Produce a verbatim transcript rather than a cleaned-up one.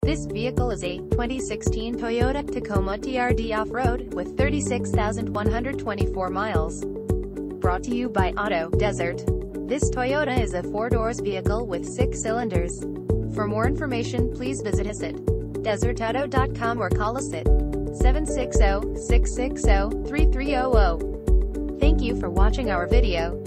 This vehicle is a twenty sixteen Toyota Tacoma T R D Off-Road with thirty-six thousand one hundred twenty-four miles. Brought to you by Auto Desert. This Toyota is a four-doors vehicle with six cylinders. For more information, please visit us at desert auto dot com or call us at seven six zero, six six zero, three three zero zero. Thank you for watching our video.